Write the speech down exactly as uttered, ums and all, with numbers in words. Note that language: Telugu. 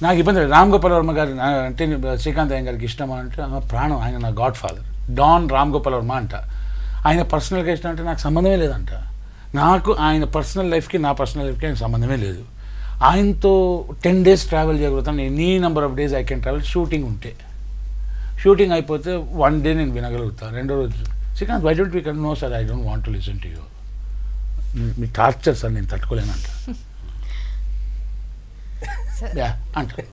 నాకు ఇబ్బంది లేదు. రామ్ గోపాల్ వర్మ గారు అంటే శ్రీకాంత్ అయ్యంగారికి గారికి ఇష్టమా అంటే ప్రాణం, ఆయన నా godfather. Don Ram Gopal Varma అంట. ఆయన పర్సనల్గా ఇష్టం అంటే నాకు సంబంధమే లేదంట. నాకు ఆయన పర్సనల్ లైఫ్కి నా పర్సనల్ లైఫ్కి ఆయన సంబంధమే లేదు. ఆయనతో టెన్ డేస్ ట్రావెల్ చేయగలుగుతాను, any number of days I can travel. Shooting ఉంటే షూటింగ్ అయిపోతే వన్ డే నేను వినగలుగుతాను, రెండో రోజు Srikanth why don't we can no sir I don't want to listen to you, మీ టార్చర్ సార్ నేను తట్టుకోలేనంట అంట.